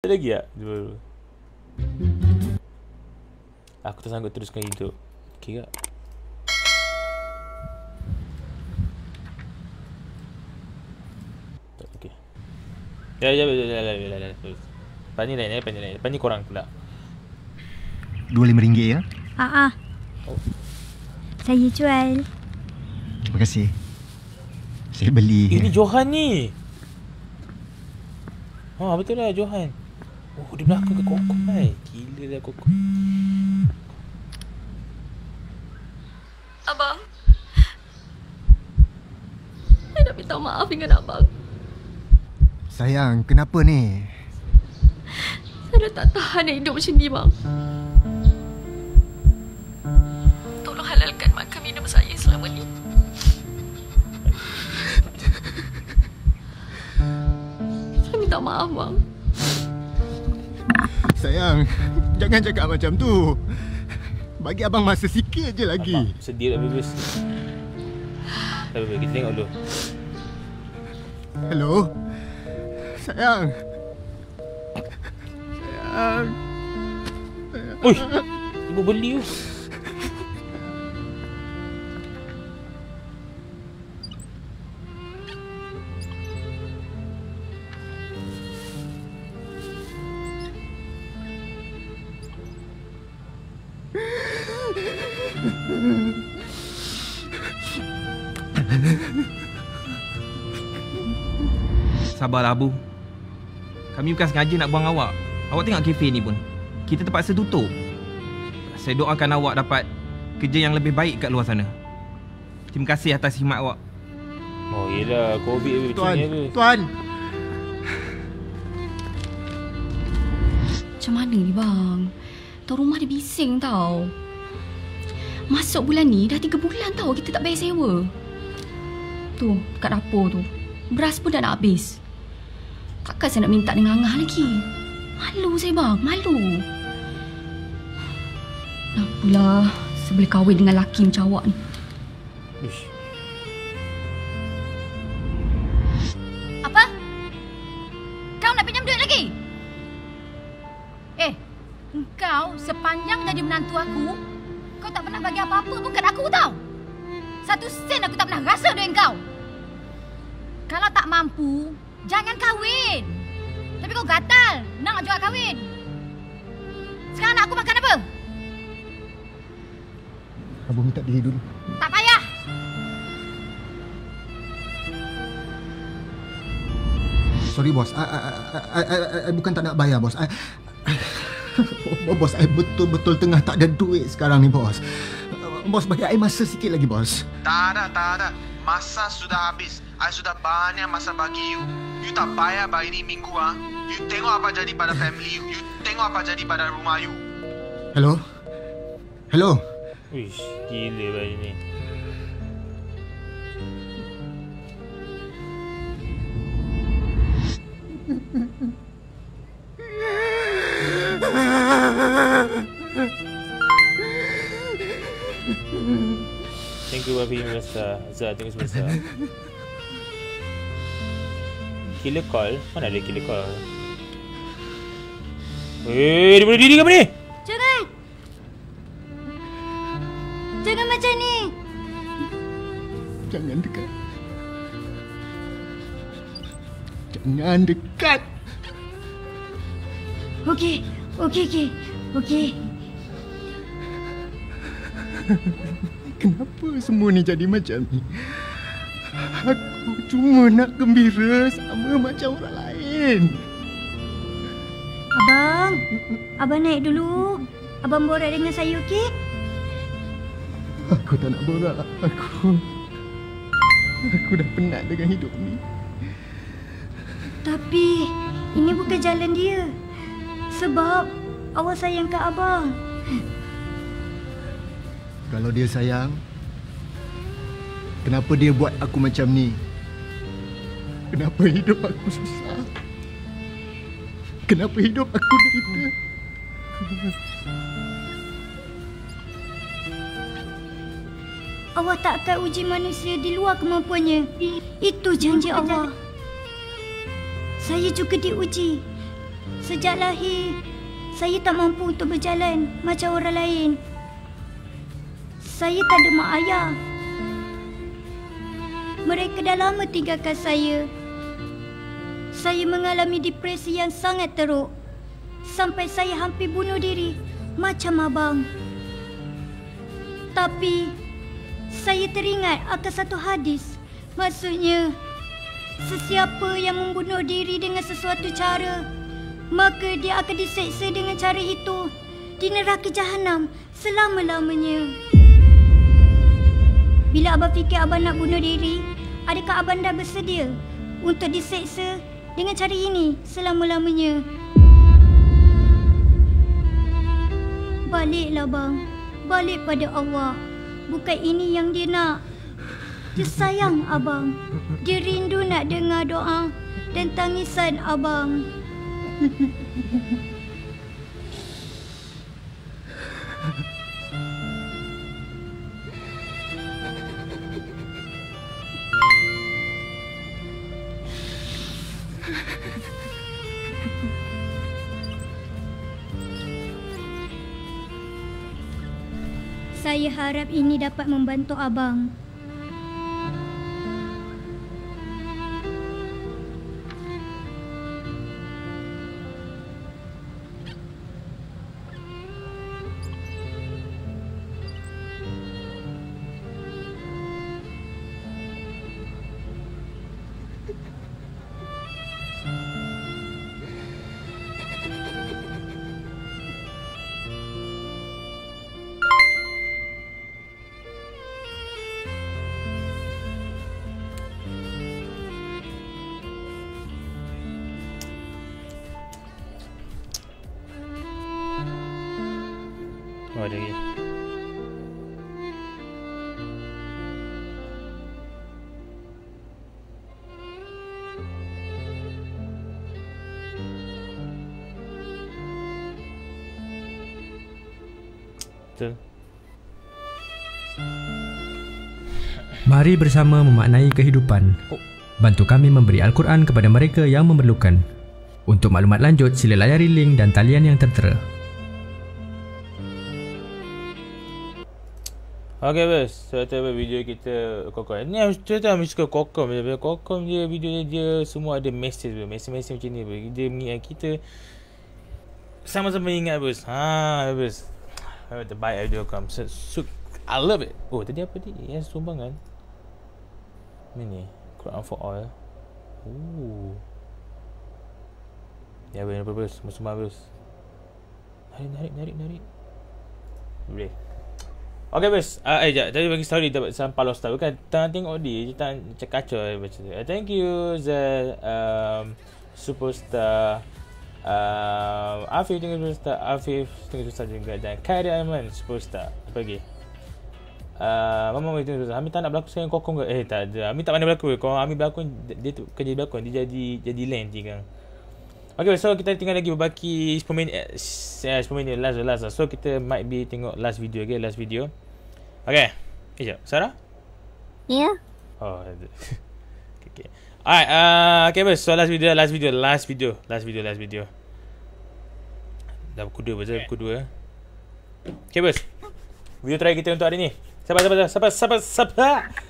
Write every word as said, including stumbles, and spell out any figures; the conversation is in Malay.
Ada lagi tak? Dua. Aku tak sanggup teruskan hidup. Okey tak? Okey. Ya, ya, ya, ya, ya, ya, ya. Lepas ni lain, lepas ni lain. Lepas ni korang pula. Dua lima ringgit ya? Ah, ah. Oh. Saya jual. Terima kasih. Saya beli. Ini Johan ni. Ha, betul lah Johan. Oh, dia belakang ke Koko kan? Gila lah Koko. Abang, saya nak minta maaf dengan abang. Sayang, kenapa ni? Saya dah tak tahan nak hidup macam ni, bang. Tolong halalkan makan minum saya selama ni. Saya minta maaf, bang. Sayang, jangan cakap macam tu. Bagi abang masa sikit je lagi. Abang, sedih tak bebas. Tak apa, kita tengok dulu. Hello? Sayang. Sayang. Ui, ibu beli tu. Sabarlah Abu. Kami bukan sengaja nak buang awak. Awak tengok kafe ni pun. Kita terpaksa tutup. Saya doakan awak dapat kerja yang lebih baik kat luar sana. Terima kasih atas khidmat awak. Oh yelah, Covid Tuan, macam ni. Tuan. Macam mana ni, bang? Tuan rumah dia bising tau. Masuk bulan ni dah tiga bulan tau kita tak bayar sewa. Tu, dekat dapur tu. Beras pun dah nak habis. Takkan saya nak minta dengan Angah lagi. Malu saya, bang. Malu. Apalah, saya boleh kahwin dengan lelaki macam awak ni. Ish. Apa? Kau nak pinjam duit lagi? Eh, engkau sepanjang jadi menantu aku, kau tak pernah bagi apa-apa pun kat aku tau. Satu sen aku tak pernah rasa duit kau. Kalau tak mampu, jangan kahwin. Tapi kau gatal nak jual kahwin. Sekarang nak aku makan apa? Abang minta diri dulu. Tak payah. Sorry bos, I, I, I, I, I bukan tak nak bayar bos. I, I, bos, I betul-betul tengah tak ada duit sekarang ni bos. Bos bagi I masa sikit lagi bos. Tak ada, tak ada. Masa sudah habis. I sudah banyak masa bagi you. You tak payah bagi ni minggu ah. You tengok apa jadi pada family you. You tengok apa jadi pada rumah you. Hello? Hello? Wish, gila bayi ni. Thank you Wafi Masa Azhar, thank you sebesar. Killer call? Mana ada killer call? Eh, dia boleh diri ke apa ni? Jangan. Jangan macam ni. Jangan dekat. Jangan dekat. Okey. Okey, okey. Okey. Kenapa semua ni jadi macam ni? Aku cuma nak gembira sama macam orang lain. Abang. Abang naik dulu. Abang borak dengan saya, okey? Aku tak nak borak. Aku... Aku dah penat dengan hidup ni. Tapi ini bukan jalan dia. Sebab awak sayang kat abang. Kalau dia sayang, kenapa dia buat aku macam ni? Kenapa hidup aku susah? Kenapa hidup aku derita? Allah tak akan uji manusia di luar kemampuannya. Itu janji Allah. Saya juga diuji. Sejak lahir, saya tak mampu untuk berjalan macam orang lain. Saya tak ada mak ayah. Mereka dah lama tinggalkan saya. Saya mengalami depresi yang sangat teruk. Sampai saya hampir bunuh diri macam abang. Tapi saya teringat akan satu hadis. Maksudnya, sesiapa yang membunuh diri dengan sesuatu cara, maka dia akan diseksa dengan cara itu di neraka jahanam selama-lamanya. Bila abang fikir abang nak bunuh diri, adakah abang dah bersedia untuk diseksa dengan cara ini selama-lamanya? Baliklah bang, balik pada Allah. Bukan ini yang dia nak. Dia sayang abang. Dia rindu nak dengar doa dan tangisan abang. Saya harap ini dapat membantu abang. Oh, ada lagi. Betul. Mari bersama memaknai kehidupan. Bantu kami memberi Al-Quran kepada mereka yang memerlukan. Untuk maklumat lanjut, sila layari link dan talian yang tertera. Okay bos, so kita video kita Kokom. Ni cerita mesti suka Kokom. Kokom dia video dia, dia semua ada message, message-message macam ni. Dia mengingat kita sama-sama ingat bos. Ha bos. Terbaik video Kokom. So, so, I love it. Oh tadi apa ni? Yang sumbangan. Ni Quran for all. Oh. Ya benar bos, semua bos. Narik narik narik narik. Boleh. Okay bos, uh, eh jap, tadi bagi story dapat sampah lost star. Bukan, tengah tengok dia, dia tengah macam kacau baca tu. Uh, thank you Zal, um, Superstar, um, Afif tengah Superstar, Afif tengah Superstar juga. Dan Khairi Aiman Superstar. Apa lagi? Uh, Mama tengah Superstar. Ami tak nak berlakon dengan Kokom ke? Eh tak ada, Ami tak pandai berlakon. Kalau Ami berlakon, dia tu kerja berlakon, dia jadi jadi land je kan. Okay, so kita tinggal lagi berbaki sepuluh minit, eh, sepuluh minit last last. So kita might be tengok last video, okay, last video. Okay, eh jap, Sarah? Ya. Yeah. Oh, okay, okay. Alright, uh, okay bos, so last video, last video, last video, last video, last video. Dah pukul dua, betul pukul dua. Okay bos, video terakhir kita untuk hari ni. Sabar, sabar, sabar, sabar, sabar.